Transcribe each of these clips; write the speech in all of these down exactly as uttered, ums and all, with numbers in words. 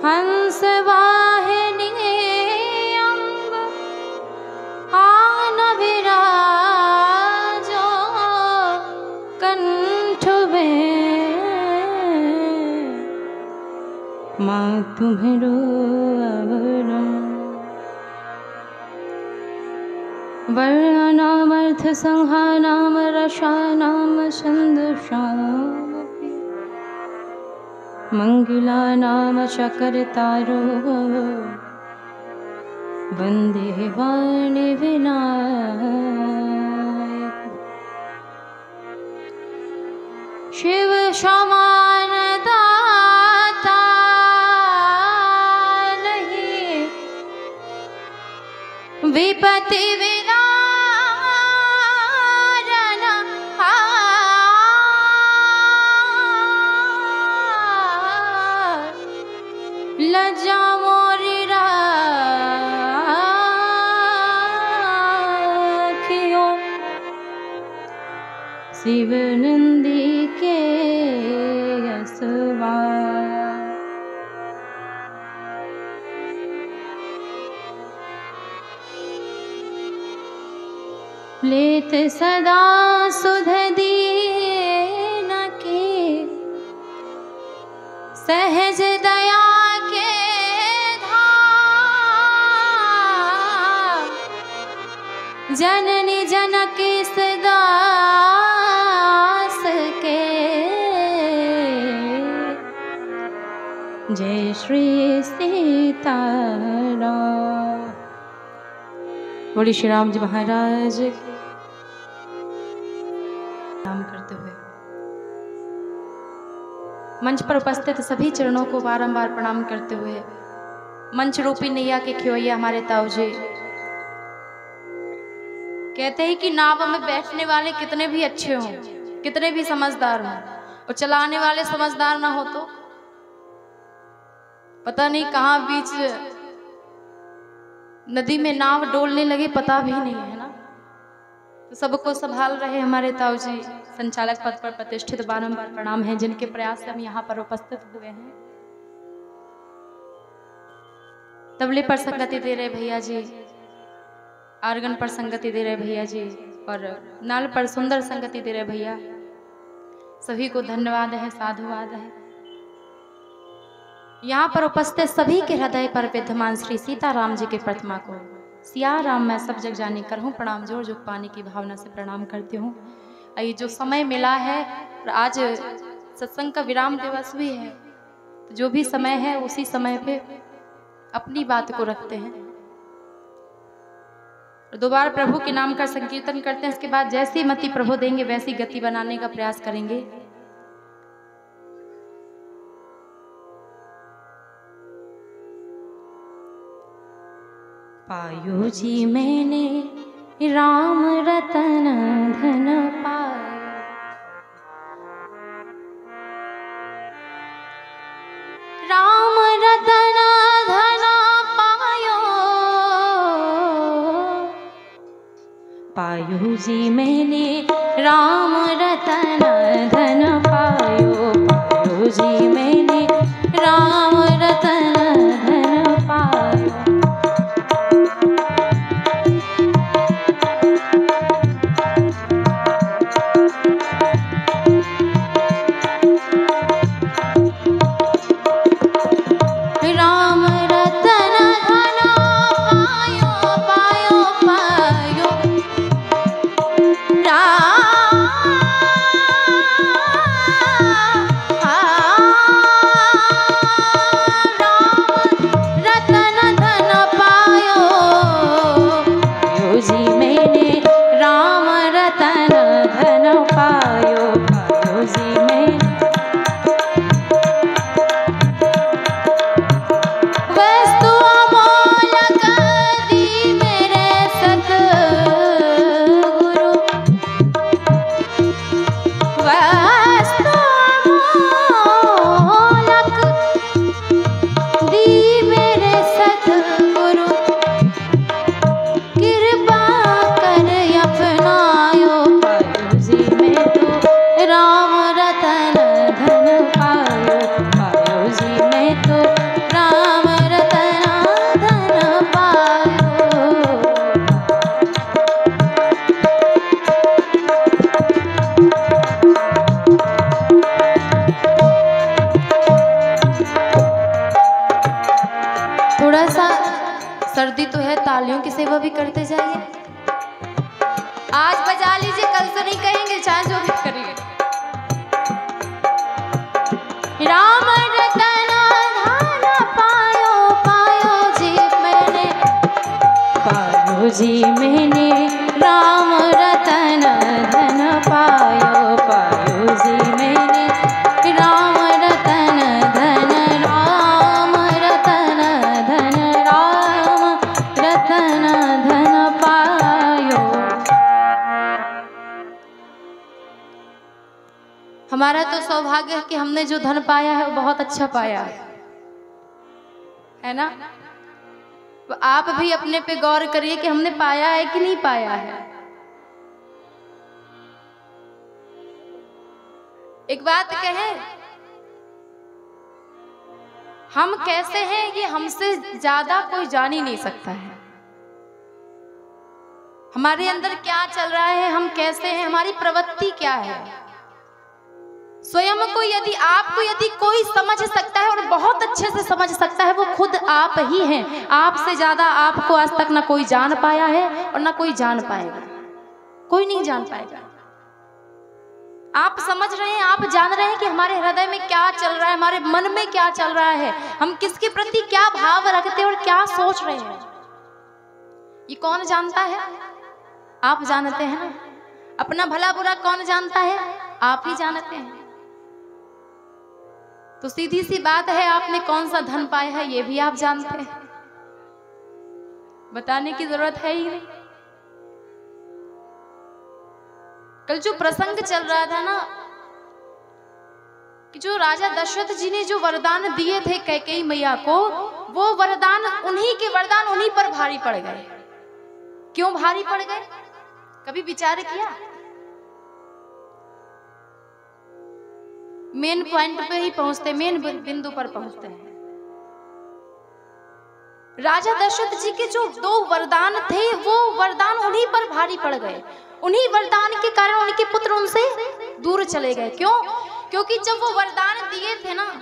हंस वाहिनी अम्ब आन विराजो कंठ में, माँ तुम्हेरो अवरण वर्णानामर्थ संहानाम रसानाम छन्दसामपि मंगलानाम चकरतारो वन्दे वाणी विनायक। शिव समान दाता नहीं, विपत्ति विदारण लज्जा मोरी राखियो, शिव नंदी के यसवा। लेत सदा सुध दिए न के, सहज दया के धाम, जननी जनक सदास के। जय श्री सीताराम। बोलिए श्री राम जी महाराज नाम करते हुए मंच पर उपस्थित सभी चरणों को बारंबार प्रणाम करते हुए मंच रूपी नैया के खिवैया हमारे ताऊ जी कहते हैं कि नाव में बैठने वाले कितने भी अच्छे हों, कितने भी समझदार हों, और चलाने वाले समझदार ना हो तो पता नहीं कहाँ बीच नदी में नाव डोलने लगे, पता भी नहीं है ना। तो सबको संभाल रहे हमारे ताऊ जी संचालक पद पर प्रतिष्ठित, बारंबार प्रणाम है, जिनके प्रयास से हम यहाँ पर उपस्थित हुए हैं। तबले पर संगति दे रहे भैया जी, आर्गन पर संगति दे रहे भैया जी, और नाल पर सुंदर संगति दे रहे भैया। सभी को धन्यवाद है, साधुवाद है। यहाँ पर उपस्थित सभी के हृदय पर विद्यमान श्री सीताराम जी के प्रतिमा को सिया राम मैं सब जग जाने करहूँ प्रणाम, जोर जुग पाने की भावना से प्रणाम करती हूँ। ये जो समय मिला है, और आज सत्संग का विराम दिवस भी है, तो जो भी समय है उसी समय पे अपनी बात को रखते हैं। दो बार प्रभु के नाम का संकीर्तन करते हैं, इसके बाद जैसी मति प्रभु देंगे वैसी गति बनाने का प्रयास करेंगे। पायो जी मैंने राम रतन धन पाया, राम रतन धन पायो, पायो जी मैंने राम रतन धन पायो, पायो जी मैंने राम रतन धन पायो। राम राधाओं की सेवा भी करते जाइए। आज बजा लीजिए, कल से नहीं कहेंगे, चाहे जो भी करिए। राम रतन धन पायो पायो जी मैंने, पायो जी मैंने राम रतन धन पायो पायो जी मैंने राम रतन धन राम रतन धन राम रतन धन पायो। हमारा तो सौभाग्य है कि हमने जो धन पाया है वो बहुत अच्छा पाया है, है ना? तो आप भी अपने पे गौर करिए कि हमने पाया है कि नहीं पाया है। एक बात कहें, हम कैसे हैं ये हमसे ज्यादा कोई जान ही नहीं सकता है। हमारे अंदर क्या चल रहा है, हम कैसे हैं, हमारी प्रवृत्ति क्या है, स्वयं को यदि आपको यदि कोई समझ सकता है और बहुत अच्छे से समझ सकता है, वो खुद आप ही हैं। आपसे ज्यादा आपको आज तक ना कोई जान पाया है और ना कोई जान पाएगा, कोई नहीं जान पाएगा। आप समझ रहे हैं, आप जान रहे हैं कि हमारे हृदय में क्या चल रहा है, हमारे मन में क्या चल रहा है, हम किसके प्रति क्या भाव रखते हैं और क्या सोच रहे हैं, ये कौन जानता है? आप जानते हैं ना। अपना भला बुरा कौन जानता है? आप ही जानते हैं। तो सीधी सी बात है, आपने कौन सा धन पाया है ये भी आप जानते हैं, बताने की जरूरत है ही नहीं। कल जो प्रसंग चल रहा था ना, कि जो राजा दशरथ जी ने जो वरदान दिए थे कैकेयी मैया को, वो वरदान उन्हीं के वरदान उन्हीं पर भारी पड़ गए। क्यों भारी पड़ गए, कभी विचार किया? मेन पॉइंट पे ही पहुंचते, मेन बिंदु पर पहुंचते हैं। राजा दशरथ जी के जो दो वरदान थे, वो वरदान उन्हीं पर भारी पड़ गए। उन्हीं वरदान के कारण उनके पुत्र उनसे दूर चले गए। क्यों? क्योंकि जब वो वरदान दिए थे ना,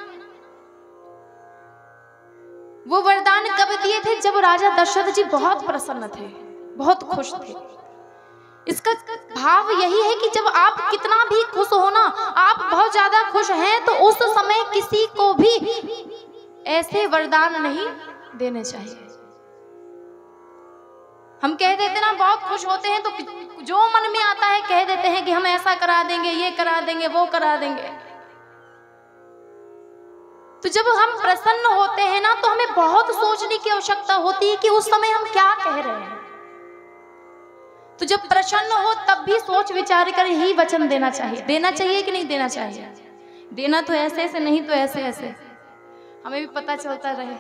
वो वरदान कब दिए थे? जब राजा दशरथ जी बहुत प्रसन्न थे, बहुत खुश थे। इसका भाव यही है कि जब आप कितना भी खुश हो ना, आप बहुत ज्यादा खुश हैं, तो उस समय किसी को भी ऐसे वरदान नहीं देने चाहिए। हम कह देते ना, बहुत खुश होते हैं तो जो मन में आता है कह देते हैं कि हम ऐसा करा देंगे, ये करा देंगे, वो करा देंगे। तो जब हम प्रसन्न होते हैं ना, तो हमें बहुत सोचने की आवश्यकता होती है कि उस समय हम क्या कह रहे हैं। तो जब प्रसन्न हो तब भी सोच विचार कर ही वचन देना चाहिए। देना चाहिए कि नहीं देना चाहिए? देना तो ऐसे ऐसे नहीं तो ऐसे ऐसे, हमें भी पता चलता रहे।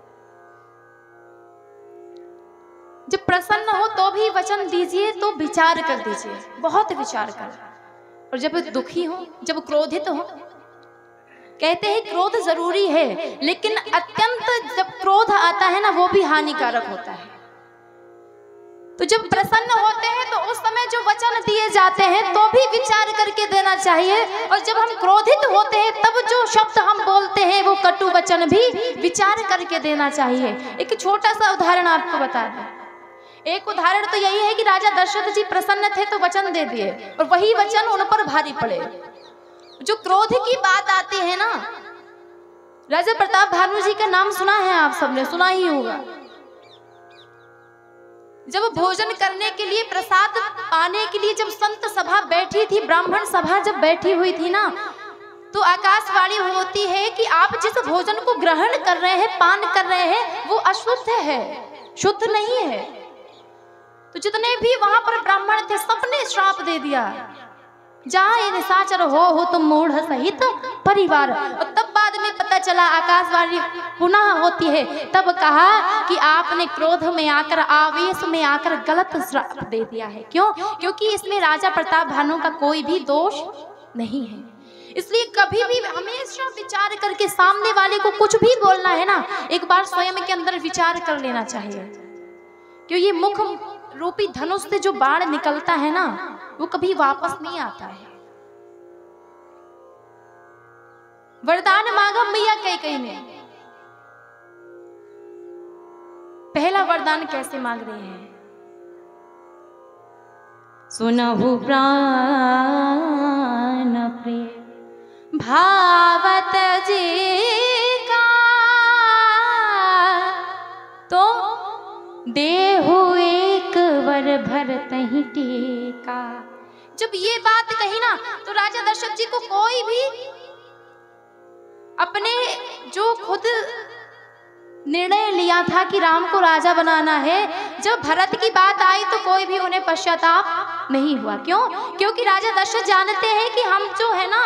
जब प्रसन्न हो तो भी वचन दीजिए, तो विचार कर दीजिए, बहुत विचार कर। और जब दुखी हो, जब क्रोधित हो, कहते हैं क्रोध जरूरी है, लेकिन अत्यंत जब क्रोध आता है ना, वो भी हानिकारक होता है। तो जब प्रसन्न होते हैं तो उस समय जो वचन दिए जाते हैं तो भी विचार करके देना चाहिए, और जब हम क्रोधित होते हैं तब जो शब्द हम बोलते हैं वो कटु वचन भी विचार करके देना चाहिए। एक छोटा सा उदाहरण आपको बता दें। एक उदाहरण तो यही है कि राजा दशरथ जी प्रसन्न थे तो वचन दे दिए, और वही वचन उन पर भारी पड़े। जो क्रोध की बात आती है ना, राजा प्रताप भानु जी का नाम सुना है, आप सबने सुना ही होगा। जब भोजन करने के लिए, प्रसाद पाने के लिए जब संत सभा बैठी थी, ब्राह्मण सभा जब बैठी हुई थी ना, तो आकाशवाणी होती है कि आप जिस भोजन को ग्रहण कर रहे हैं, पान कर रहे हैं, वो अशुद्ध है, शुद्ध नहीं है। तो जितने भी वहां पर ब्राह्मण थे, सबने श्राप दे दिया, जहाँ ये निशाचर हो हो तुम मूढ़ सहित परिवार। और तब बाद में पता चला, आकाशवाणी पुनः होती है, तब कहा कि आपने क्रोध में आकर, आवेश में आकर गलत श्राप दे दिया है। क्यों? क्योंकि इसमें राजा प्रताप भानु का कोई भी दोष नहीं है। इसलिए कभी भी हमेशा विचार करके सामने वाले को कुछ भी बोलना है ना, एक बार स्वयं के अंदर विचार कर लेना चाहिए। क्यों? ये मुख रूपी धनुष से जो बाण निकलता है ना, वो कभी वापस नहीं आता है। वरदान मांगा मैया कैकेयी ने, पहला वरदान वरदान कैसे मांग रहे हैं। सुनहु प्राण प्रिय भावत जी का, तो देहु एक वर भरतहि टीका। जब ये बात कही ना तो राजा दशरथ जी को कोई भी अपने जो खुद निर्णय लिया था कि राम को राजा बनाना है, जब भरत की बात आई तो कोई भी उन्हें पश्चाताप नहीं हुआ। क्यों? क्योंकि राजा दशरथ जानते हैं कि हम जो है ना,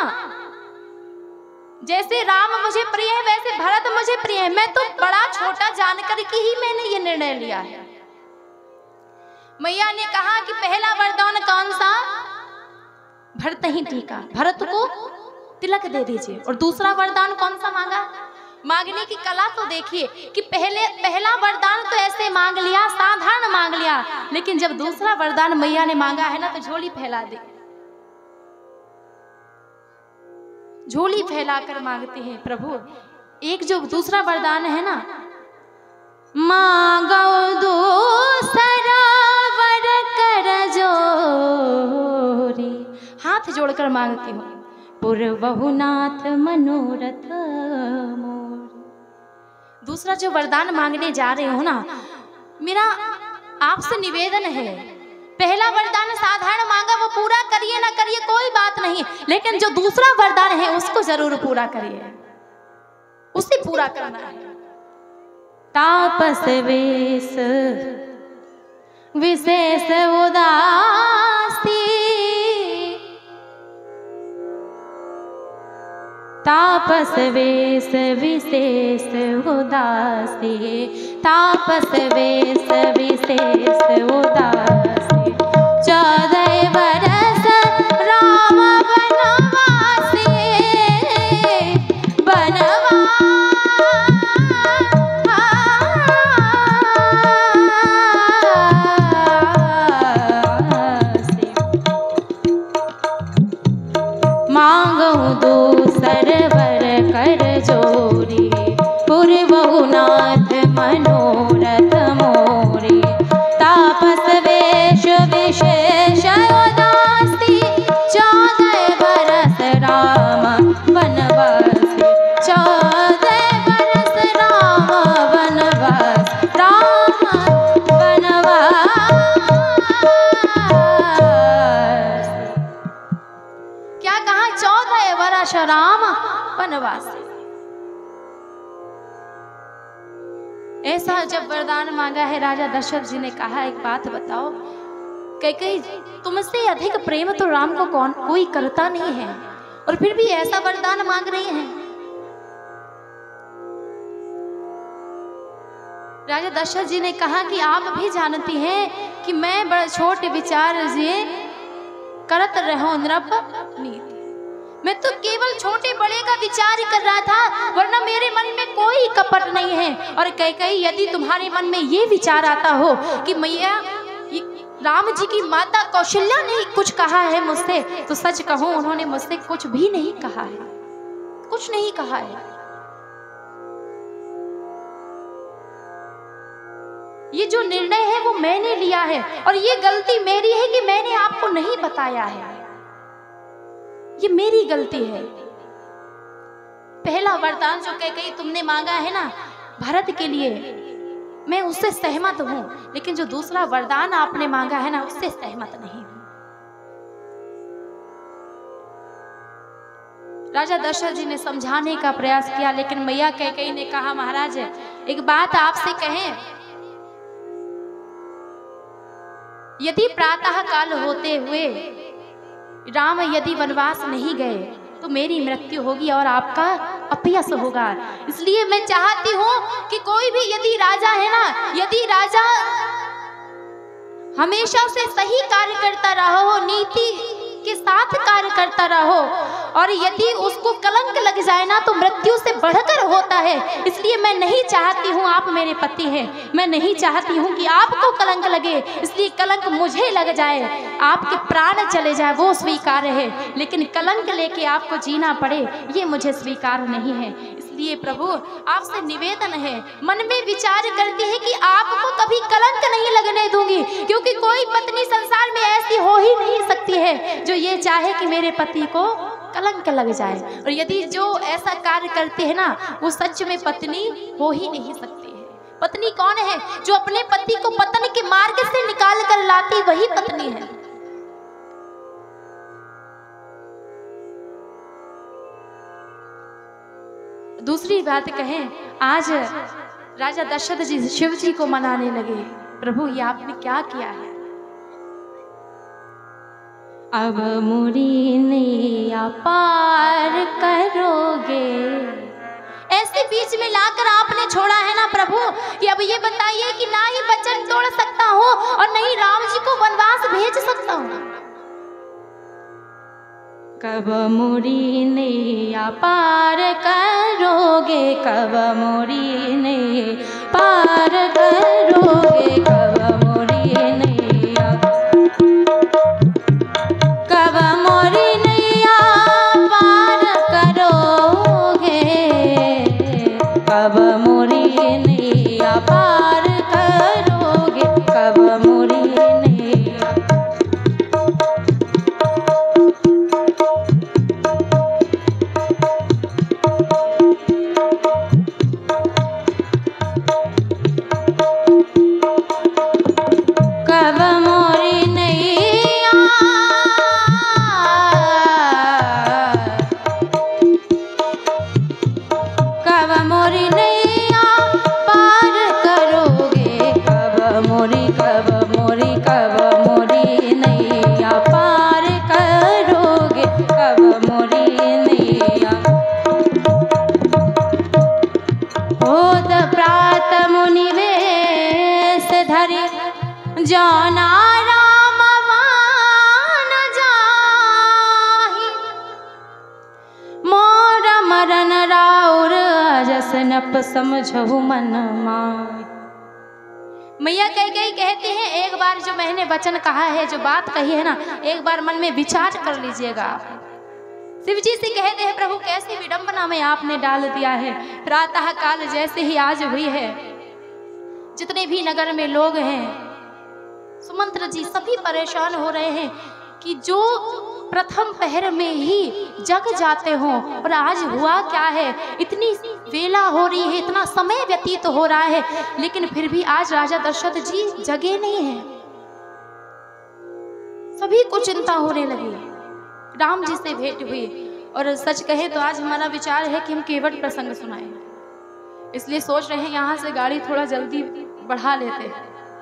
जैसे राम मुझे प्रिय है वैसे भरत मुझे प्रिय है। मैं तो बड़ा छोटा जानकर के ही मैंने ये निर्णय लिया है। मैया ने कहा कि पहला वरदान कौन सा? भरतहि टीका, भरत को तिलक दे दीजिए। और दूसरा वरदान कौन सा मांगा? मांगने की कला तो देखिए कि पहले पहला वरदान तो ऐसे मांग लिया, साधारण मांग लिया, लेकिन जब दूसरा वरदान मैया ने मांगा है ना तो झोली फैला दी। झोली फैलाकर मांगते हैं प्रभु। एक जो दूसरा वरदान है ना, मांगो दूसरा वर कर जोरी, हाथ जोड़कर मांगती हूँ। पुरवहुनाथ मनोरथ मोर। दूसरा जो वरदान मांगने जा रहे हो ना, मेरा आपसे निवेदन है, पहला वरदान साधारण मांगा वो पूरा करिए ना करिए कोई बात नहीं, लेकिन जो दूसरा वरदान है उसको जरूर पूरा करिए, उसे पूरा करना है। तापस वेश विशेष उदासी, तापस वेश विशेष उदासी, तापस वेश विशेष उदासी। चौदह बरस राम बनवासी, बनवासी। मांगो दूसर वर कर जोरी, पुरवहुनाथ मनोरथ मोरी। तापस वेश विशेष उदासी, चौदह बरस राम बनवासी। चौदह बरस राम बनवास, राम बनवास। क्या कहा? चौदह वर्ष राम बनवास। ऐसा जब वरदान मांगा है राजा दशरथ जी ने कहा, एक बात बताओ, कैकेयी तुमसे अधिक प्रेम तो राम को कौन कोई करता नहीं है, और फिर भी ऐसा वरदान मांग रही हैं। राजा दशरथ जी ने कहा कि आप भी जानती हैं कि मैं बड़ा छोटे विचार जी करत रहो नृप नीति। मैं तो केवल छोटे बड़े का विचार कर रहा था, वरना मेरे मन में कोई कपट नहीं है। और कैकेयी यदि तुम्हारे मन में ये विचार आता हो कि मैया राम जी की माता कौशल्या ने कुछ कहा है मुझसे, तो सच कहूं उन्होंने मुझसे कुछ भी नहीं कहा है, कुछ नहीं कहा है। ये जो निर्णय है वो मैंने लिया है, और ये गलती मेरी है कि मैंने आपको नहीं बताया है, ये मेरी गलती है। पहला वरदान जो कैकेयी तुमने मांगा है ना भरत के लिए, मैं उससे सहमत हूं, लेकिन जो दूसरा वरदान आपने मांगा है ना उससे सहमत नहीं हूं। राजा दशरथ जी ने समझाने का प्रयास किया, लेकिन मैया कैकेयी ने कहा, महाराज एक बात आपसे कहें, यदि प्रातः काल होते हुए राम यदि वनवास नहीं गए तो मेरी मृत्यु होगी और आपका अपयश होगा। इसलिए मैं चाहती हूं कि कोई भी यदि राजा है ना, यदि राजा हमेशा से सही कार्य करता रहो, नीति के साथ कार्य करता रहो, और यदि उसको कलंक लग जाए ना तो मृत्यु से बढ़कर होता है। इसलिए मैं नहीं चाहती हूँ, आप मेरे पति हैं, मैं नहीं चाहती हूँ कि आपको कलंक लगे, इसलिए कलंक मुझे लग जाए, आपके प्राण चले जाए वो स्वीकार है, लेकिन कलंक लेके आपको जीना पड़े ये मुझे स्वीकार नहीं है। इसलिए इसलिए प्रभु आपसे निवेदन है, मन में विचार करती है कि आपको कभी कलंक नहीं लगने दूंगी, क्योंकि कोई पत्नी संसार में ऐसी हो ही नहीं सकती है जो ये चाहे कि मेरे पति को कलंक लग जाए। और यदि जो ऐसा कार्य करते हैं ना, वो सच में पत्नी हो ही नहीं सकती है। पत्नी कौन है? जो अपने पति को पतन के मार्ग से निकाल कर लाती, वही पत्नी है। दूसरी बात कहें, आज राजा दशरथ जी शिव जी को मनाने लगे, प्रभु ये आपने क्या किया है? अब मुरी नैया पार करोगे, ऐसे बीच में लाकर आपने छोड़ा है ना प्रभु, कि अब ये बताइए कि ना ही वचन तोड़ सकता हूँ और नहीं राम जी को वनवास भेज सकता हूँ। कब मुरी नैया पार करोगे, कब मुरी नैया पार करोगे, कब मुरी नैया, कब मुरी नैया पार करोगे, कब मुरी नैया पार करोगे, कब मुरी नैया। कब मोरी नैया, कब मोरी नैया पार करोगे, कब मोरी, कब मोरी, कब मोरी नैया पार करोगे, कब मोरी नैया। होत प्रात मुनि वेश धरि, जाना राम वन जाहि, मोर मरन राउर अजस नप समझहु मन माहि। मैया कैकेयी कहती हैं, एक बार जो मैंने वचन कहा है, जो बात कही है ना, एक बार मन में विचार कर लीजिएगा आप। शिव जी से कहते हैं, प्रभु कैसी विडंबना में आपने डाल दिया है। प्रातः काल जैसे ही आज हुई है, जितने भी नगर में लोग हैं, सुमंत्र जी सभी परेशान हो रहे हैं कि जो प्रथम पहर में ही जग जाते हों, और आज हुआ क्या है, इतनी वेला हो रही है, इतना समय व्यतीत हो रहा है, लेकिन फिर भी आज राजा दशरथ जी जगे नहीं हैं। सभी को चिंता होने लगी। राम जी से भेंट हुई, और सच कहे तो आज हमारा विचार है कि हम केवट प्रसंग सुनाएं, इसलिए सोच रहे हैं यहाँ से गाड़ी थोड़ा जल्दी बढ़ा लेते हैं।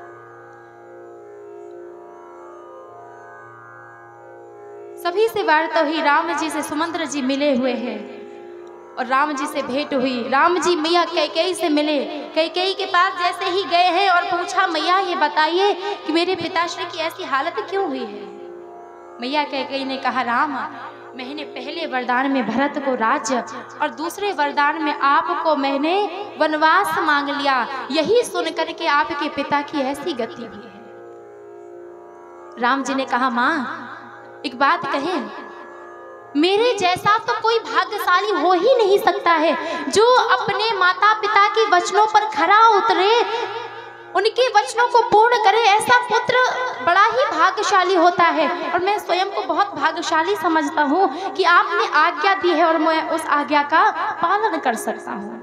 सभी से वार्ता हुई, राम जी से सुमंत्र जी मिले हुए हैं और राम जी से भेंट हुई। राम जी मैया कैकेयी से मिले, कैकेयी के पास जैसे ही गए हैं और पूछा, मैया ये बताइए कि मेरे पिताश्री की ऐसी हालत क्यों हुई है। मैया कैकेयी ने कहा, राम मैंने पहले वरदान में भरत को राज्य और दूसरे वरदान में आपको मैंने वनवास मांग लिया, यही सुनकर के आपके पिता की ऐसी गति हुई है। राम जी ने कहा, माँ एक बात कहें, मेरे जैसा तो कोई भाग्यशाली हो ही नहीं सकता है जो अपने माता पिता के वचनों पर खरा उतरे, उनके वचनों को पूर्ण करे। ऐसा पुत्र बड़ा ही भाग्यशाली होता है, और मैं स्वयं को बहुत भाग्यशाली समझता हूँ कि आपने आज्ञा दी है और मैं उस आज्ञा का पालन कर सकता हूँ।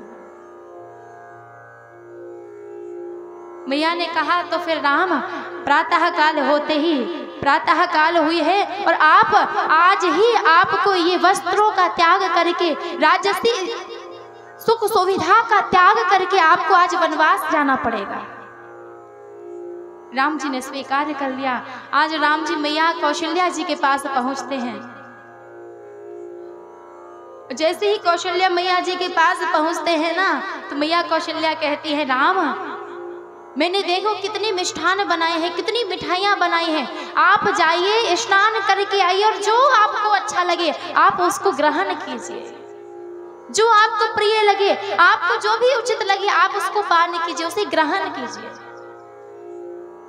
मैया ने कहा, तो फिर राम प्रातः काल होते ही, प्रातः काल हुई है और आप आज ही आपको ये वस्त्रों का त्याग करके, राजसी सुख सुविधा का त्याग करके आपको आज वनवास जाना पड़ेगा। राम जी ने स्वीकार कर लिया। आज राम जी मैया कौशल्या जी के पास पहुंचते हैं। जैसे ही कौशल्या मैया जी के पास पहुंचते हैं ना, तो मैया कौशल्या कहती है, राम मैंने देखो कितनी मिष्ठान बनाए हैं, कितनी मिठाइयाँ बनाई हैं, आप जाइए स्नान करके आइए और जो आपको अच्छा लगे आप उसको ग्रहण कीजिए, जो आपको प्रिय लगे, आपको जो भी उचित लगे आप उसको पान कीजिए, उसे ग्रहण कीजिए।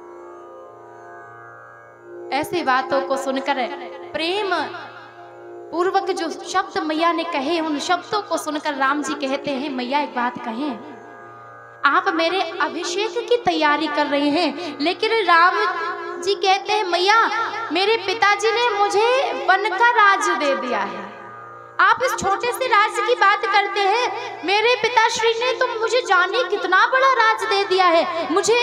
ऐसी बातों को सुनकर प्रेम पूर्वक जो शब्द मैया ने कहे, उन शब्दों को सुनकर राम जी कहते हैं, मैया एक बात कहें, आप मेरे अभिषेक की तैयारी कर रहे हैं, लेकिन राम जी कहते हैं मैया मेरे पिताजी ने मुझे वन का राज दे दिया है, आप इस छोटे से राज्य की बात करते हैं। मेरे पिताश्री ने तो मुझे जाने कितना बड़ा राज दे दिया है, मुझे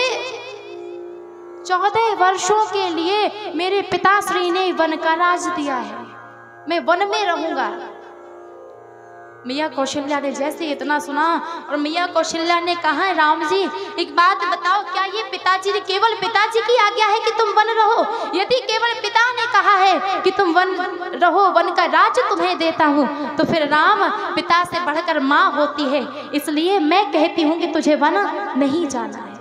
चौदह वर्षों के लिए मेरे पिताश्री ने वन का राज दिया है, मैं वन में रहूंगा। मैया कौशल्या ने जैसे इतना सुना और मैया कौशल्या ने कहा, राम जी एक बात बताओ, क्या ये पिताजी ने, केवल पिताजी की आज्ञा है कि तुम वन रहो? यदि केवल पिता ने कहा है कि तुम वन रहो, वन का राज तुम्हें देता हूँ, तो फिर राम पिता से बढ़कर माँ होती है, इसलिए मैं कहती हूँ कि तुझे वन नहीं जाना है।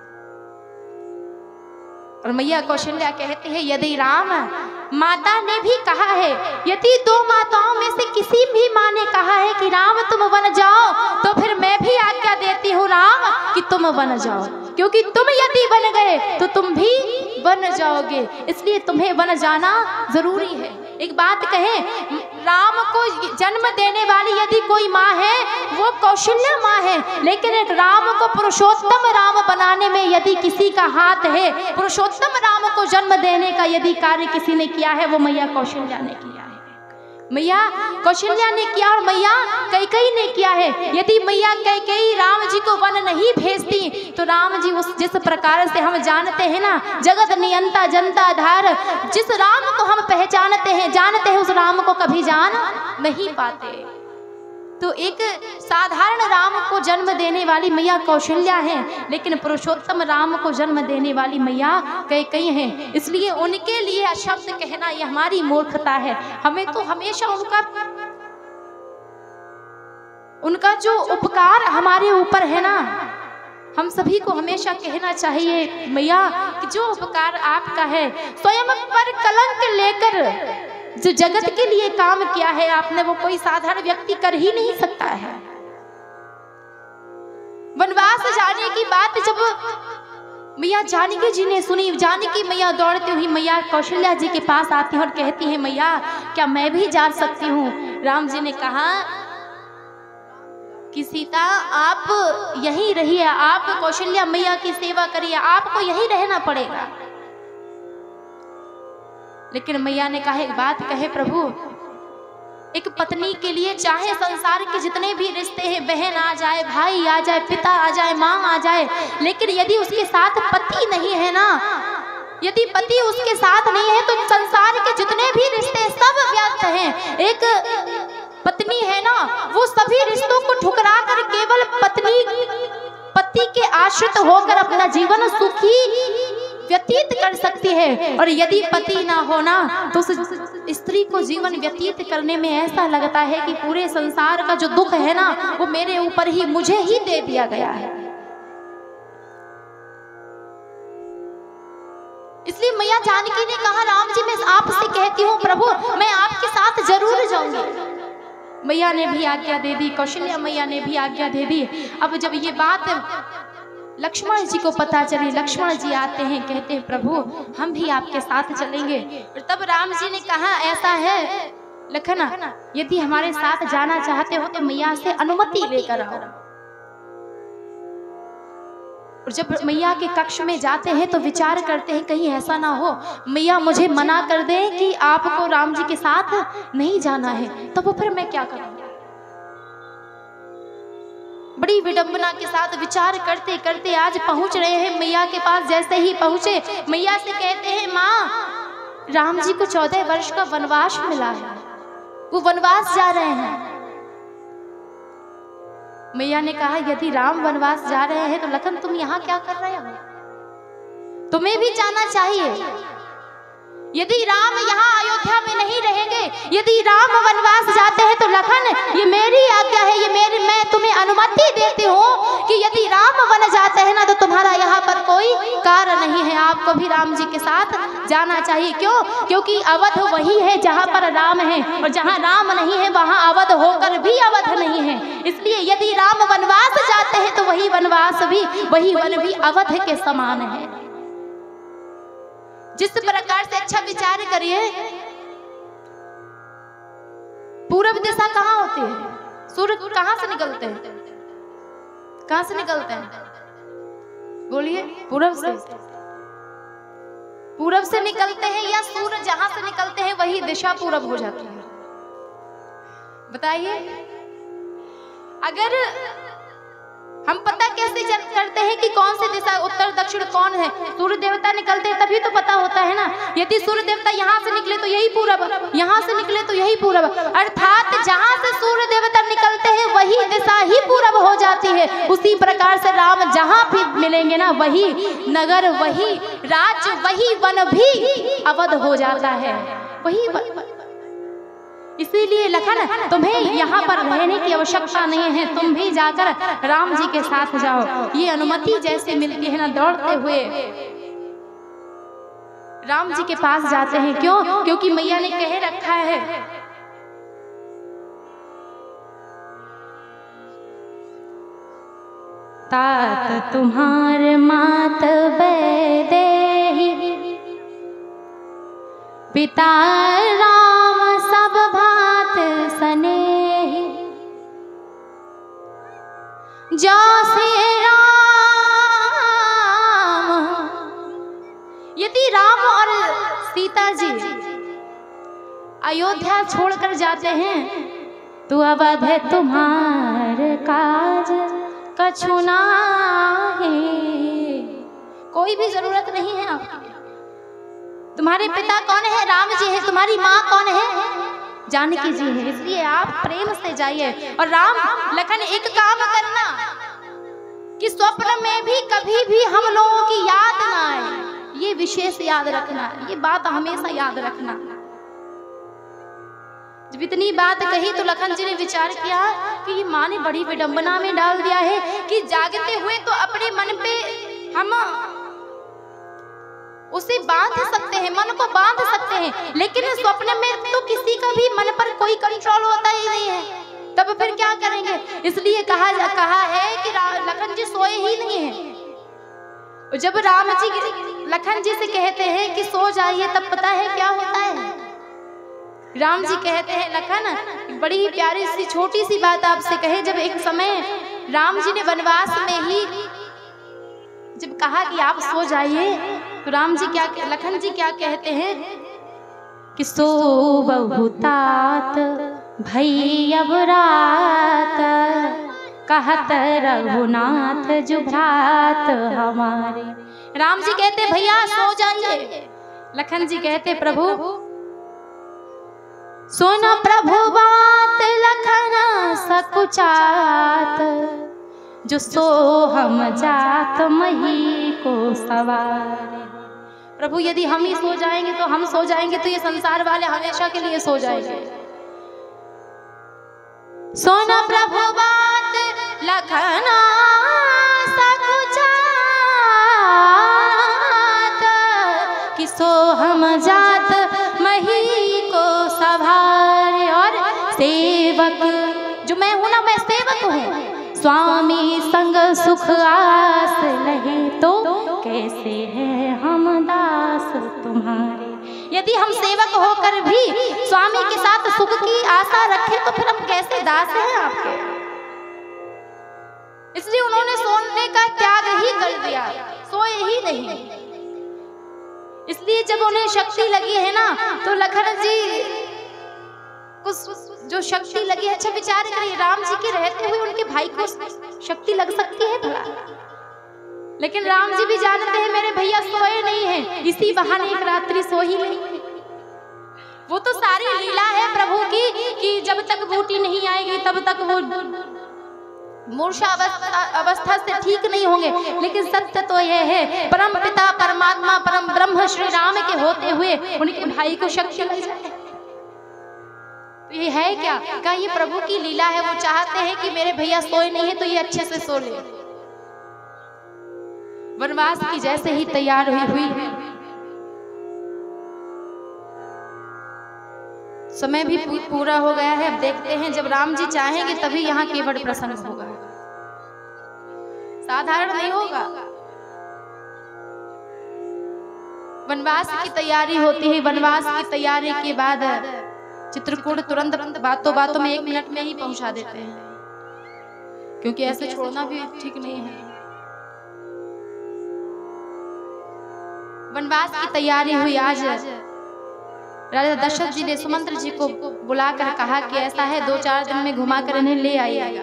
और मैया कौशल्या कहते हैं, यदि राम माता ने भी कहा है, यदि दो माताओं में से किसी भी माँ ने कहा है कि राम तुम वन जाओ, तो फिर मैं भी आज्ञा देती हूँ राम कि तुम वन जाओ, क्योंकि तुम यदि वन गए तो तुम भी वन जाओगे, इसलिए तुम्हें वन जाना जरूरी है। एक बात कहें, राम को जन्म देने वाली यदि कोई माँ है वो कौशल्या माँ है, लेकिन एक राम को पुरुषोत्तम राम बनाने में यदि किसी का हाथ है, पुरुषोत्तम राम को जन्म देने का यदि कार्य किसी ने किया है, वो मैया कौशल्या ने किया है। मैया कौशल्या ने किया और मैया कैकेयी ने किया है। यदि मैया कैकेयी राम जी को वन नहीं भेजती तो राम जी उस जिस प्रकार से हम जानते हैं ना, जगत नियंता जनता धार, जिस राम को हम पहचानते हैं जानते हैं, उस राम को कभी जान नहीं पाते। तो एक साधारण राम को जन्म देने वाली मैया कौशल्या है, लेकिन पुरुषोत्तम राम को जन्म देने वाली मैया कैकेयी हैं, इसलिए उनके लिए अशब्द कहना यह हमारी मूर्खता है। हमें तो हमेशा उनका उनका जो उपकार हमारे ऊपर है ना, हम सभी को हमेशा कहना चाहिए मैया कि जो उपकार आपका है, स्वयं पर कलंक लेकर जो जगत के लिए काम किया है आपने, वो कोई साधारण व्यक्ति कर ही नहीं सकता है। वनवास जाने की बात जब मैया जानकी जी ने सुनी, जानकी मैया दौड़ती हुई मैया कौशल्या जी के पास आती है और कहती है, मैया क्या मैं भी जा सकती हूँ? राम जी ने कहा कि सीता आप यहीं रहिए, आप कौशल्या मैया की सेवा करिए, आपको यहीं रहना पड़ेगा। लेकिन मैया ने कहा, एक बात कहे प्रभु, एक पत्नी के लिए चाहे संसार के जितने भी रिश्ते हैं, बहन आ जाए, भाई आ जाए, पिता आ जाए, माँ आ जाए, लेकिन यदि उसके साथ पति नहीं है ना, यदि पति उसके साथ नहीं है तो संसार के जितने भी रिश्ते सब व्यर्थ हैं। एक पत्नी है ना, वो सभी रिश्तों को ठुकरा कर केवल पत्नी पति के आश्रित होकर अपना जीवन सुखी व्यतीत कर सकती है, और यदि पति ना होना तो उस स्त्री को जीवन व्यतीत करने में ऐसा लगता है कि पूरे संसार का जो दुख है ना, वो मेरे ऊपर ही, मुझे ही दे दिया गया है। इसलिए मैया जानकी ने कहा, राम जी मैं आपसे कहती हूँ प्रभु, मैं आपके साथ जरूर जाऊंगी। मैया ने भी आज्ञा दे दी, कौशल्या मैया ने भी आज्ञा दे दी। अब जब ये बात लक्ष्मण जी को पता चली, लक्ष्मण जी आते हैं, कहते हैं प्रभु हम भी आपके साथ चलेंगे। और तब राम जी ने कहा, ऐसा है लखन, यदि हमारे साथ जाना चाहते हो तो मैया से अनुमति लेकर आओ। और जब मैया के कक्ष में जाते हैं तो विचार करते हैं कहीं ऐसा ना हो मैया मुझे मना कर दे कि आपको राम जी के साथ नहीं जाना है, तो वो फिर मैं क्या करूँ। बड़ी विडंबना के साथ विचार करते करते आज पहुंच रहे हैं मैया के पास। जैसे ही पहुंचे मैया से कहते हैं, माँ राम जी को चौदह वर्ष का वनवास मिला है, वो वनवास जा रहे हैं। मैया ने कहा, यदि राम वनवास जा रहे हैं तो लखन तुम यहाँ क्या कर रहे हो, तुम्हें भी जाना चाहिए। यदि राम यहाँ अयोध्या में नहीं रहेंगे, यदि राम वनवास जाते हैं तो लखन ये मेरी आज्ञा है, ये मेरी मैं तुम्हें अनुमति देती हूँ कि यदि राम वन जाते हैं ना तो तुम्हारा यहाँ पर कोई कार्य नहीं है, आपको भी राम जी के साथ जाना चाहिए। क्यों? क्योंकि अवध वही है जहाँ पर राम है, और जहाँ राम नहीं है वहाँ अवध होकर भी अवध नहीं है। इसलिए यदि राम वनवास जाते हैं तो वही वनवास भी, वही वन भी अवध के समान है। जिस प्रकार से अच्छा विचार करिए, पूरब दिशा कहाँ होती है? सूर्य कहाँ से निकलते हैं? कहाँ से निकलते हैं? बोलिए। पूरब से। पूरब से निकलते हैं या सूर्य जहां से निकलते हैं वही दिशा पूरब हो जाती है? बताइए। अगर हम पता कैसे करते हैं कि कौन सी दिशा, उत्तर दक्षिण कौन है? सूर्य देवता निकलते हैं तभी तो पता होता है ना। यदि सूर्य देवता यहाँ से निकले तो यही पूरब, यहाँ से निकले तो यही पूरब, अर्थात जहाँ से सूर्य देवता निकलते हैं वही दिशा ही पूरब हो जाती है। उसी प्रकार से राम जहाँ भी मिलेंगे ना, वही नगर, वही राज्य, वही वन भी अवध हो जाता है, वही वन। इसीलिए लखन, तुम्हें यहाँ पर रहने की आवश्यकता नहीं है, तुम भी जाकर राम जी के साथ जाओ। ये अनुमति जैसे मिलती है ना, दौड़ते हुए राम जी के पास जाते हैं। क्यों? क्योंकि मैया ने कह रखा है, तात तुम्हार मात बैदेही, पिता राम सब भात सनेही, जो से राम। यदि राम और सीता जी अयोध्या छोड़कर जाते हैं तो अवध है तुम्हार काज कछु नाहि, कोई भी जरूरत नहीं है आपकी। तुम्हारे पिता कौन है? राम जी है। तुम्हारी माँ कौन है? जानकी जी है। इसलिए आप प्रेम से जाइए। और राम लखन एक काम करना कि स्वप्न में भी कभी भी हम लोगों की याद ना आए, ये विशेष याद रखना, ये बात हमेशा याद रखना। जब इतनी बात कही तो लखन जी ने विचार किया कि ये माँ ने बड़ी विडंबना में डाल दिया है कि जागते हुए तो अपने मन पे हम उसे बांध सकते हैं, मन को बांध सकते हैं, लेकिन स्वप्न में तो किसी का भी मन पर कोई कंट्रोल होता ही नहीं है, तब फिर क्या करेंगे? इसलिए कहा जा कहा है कि लखन जी सोए ही नहीं है। जब राम जी लखन जी से कहते हैं कि सो जाइए, तब पता है क्या होता है? राम जी कहते हैं, लखन बड़ी ही प्यारी सी छोटी सी बात आपसे कहे। जब एक समय राम जी ने वनवास में ही जब कहा कि आप सो जाइए, तो राम जी क्या, लखन जी क्या कहते हैं कि सो बहुतात भई अब रात, कहत रघुनाथ जुभ्रात हमारे। राम जी कहते भैया सो जाइए। लखन जी कहते प्रभु सुन प्रभु बात लखन सकुचात, जो सो हम जात मही को सवार। प्रभु यदि हम ही सो जाएंगे तो हम सो जाएंगे तो ये संसार वाले हमेशा के लिए सो जाएंगे। सोना प्रभु बात लखना सकुचात, कि सो हम जात मही को सवार। और सेवक जो मैं हूं ना, मैं सेवक हूँ। स्वामी संग सुख आस नहीं तो कैसे है हम दास तुम्हारे। यदि हम सेवक होकर भी स्वामी के साथ सुख की आशा रखें तो फिर हम कैसे दास हैं आपके। इसलिए उन्होंने सोने का त्याग ही कर दिया, सोए ही नहीं। इसलिए जब उन्हें शक्ति लगी है ना, तो लखन जी कुछ जो शक्ति लगी है, अच्छा विचार करिए, राम जी के रहते हुए उनके भाई को शक्ति लग सकती है भला? लेकिन राम जी भी जानते हैं मेरे भैया सोए नहीं हैं, इसी बहाने एक रात्रि सो ही नहीं। वो तो सारी लीला है प्रभु की कि जब तक बूटी नहीं आएगी तब तक वो मूर्छा अवस्था अवस्था से ठीक नहीं होंगे। लेकिन सत्य तो यह है, परम पिता परमात्मा परम ब्रह्म श्री राम के होते हुए उनके भाई को शक्ति लग जाए, तो ये है क्या? क्या ये प्रभु की लीला है? वो चाहते हैं कि मेरे भैया सोए नहीं है तो ये अच्छे से सो ले। वनवास की जैसे ही तैयार हुई हुई समय भी पूरा हो गया है। अब देखते हैं जब राम जी चाहेंगे तभी यहाँ केवट प्रसन्न होगा, साधारण नहीं होगा। वनवास की तैयारी होती है। वनवास की तैयारी के बाद चित्रकूट तुरंत बातों बातों में एक मिनट में ही पहुंचा देते हैं, क्योंकि ऐसे छोड़ना भी ठीक नहीं है। वनवास की तैयारी हुई। आज राजा दशरथ जी ने सुमंत्र जी को बुलाकर कहा कि ऐसा है, दो चार दिन में घुमा कर इन्हें ले आइएगा।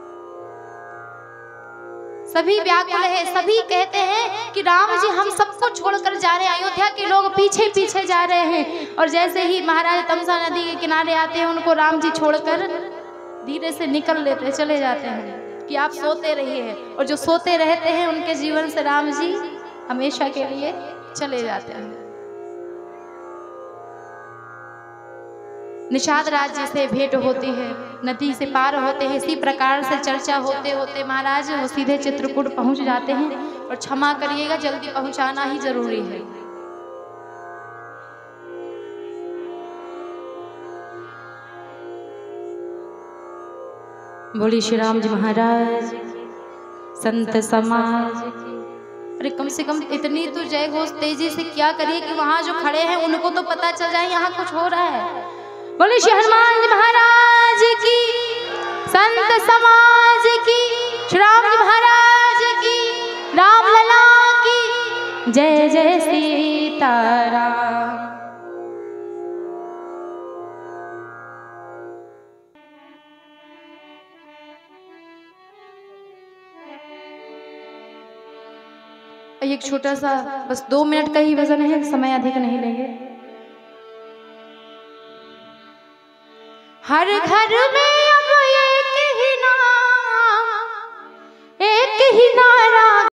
सभी व्याकुल है, सभी कहते हैं कि राम जी हम सबको छोड़कर जा रहे हैं, अयोध्या के लोग पीछे पीछे जा रहे हैं। और जैसे ही महाराज तमसा नदी के किनारे आते हैं, उनको राम जी छोड़कर धीरे से निकल लेते चले जाते हैं कि आप सोते रहिए। और जो सोते रहते हैं उनके जीवन से राम जी हमेशा के लिए चले जाते हैं। निषाद राज्य से भेंट होती है, नदी से पार होते हैं। इसी प्रकार से चर्चा होते होते महाराज वो सीधे चित्रकूट पहुंच जाते हैं। और क्षमा करिएगा, जल्दी पहुंचाना ही जरूरी है। बोली श्री राम जी महाराज, संत समाज। अरे कम से कम इतनी तो जय घोष तेजी से क्या करिए कि वहां जो खड़े हैं उनको तो पता चल जाए यहाँ कुछ हो रहा है। बोले श्री हनुमान जी महाराज की, संत समाज की, श्री राम जी महाराज की, राम लला की जय जय सीताराम। एक छोटा सा बस दो मिनट का ही वजन है, समय अधिक नहीं लेंगे। हर घर में अब एक ही नाम, एक ही नारा